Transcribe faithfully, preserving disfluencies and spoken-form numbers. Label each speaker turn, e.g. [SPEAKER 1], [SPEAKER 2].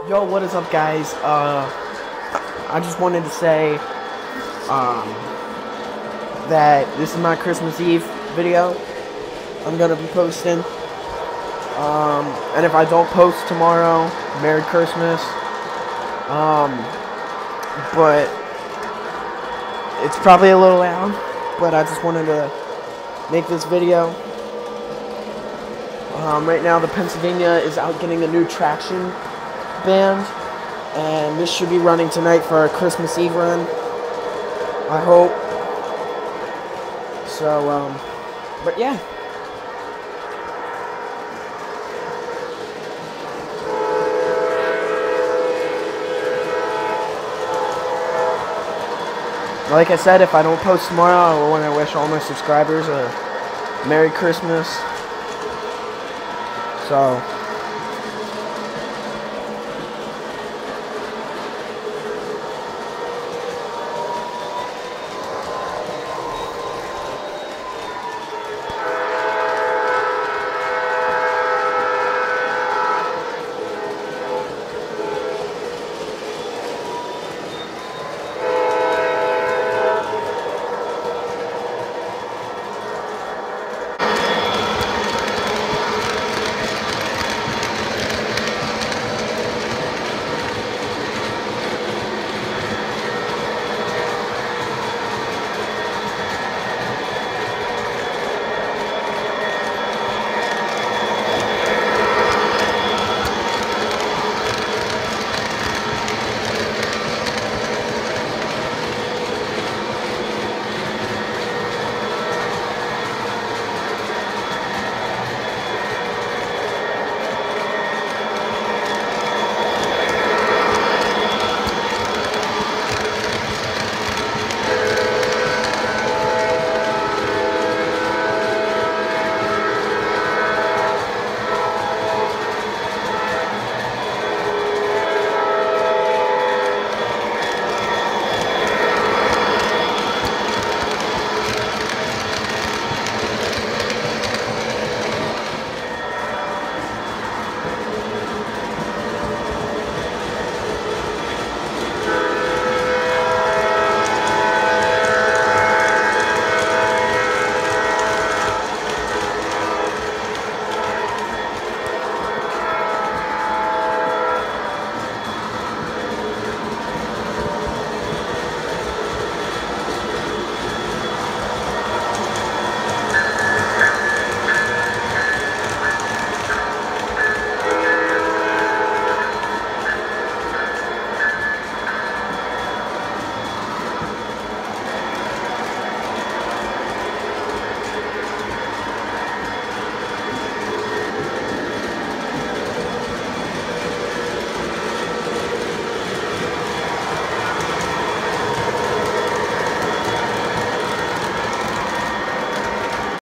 [SPEAKER 1] Yo, what is up, guys? Uh, I just wanted to say um, that this is my Christmas Eve video I'm gonna be posting. Um, and if I don't post tomorrow, Merry Christmas. Um, but it's probably a little loud, but I just wanted to make this video. Um, right now, the Pennsylvania is out getting a new traction band, and this should be running tonight for our Christmas Eve run, I hope. So, um, but yeah. Like I said, if I don't post tomorrow, I want to wish all my subscribers a Merry Christmas. So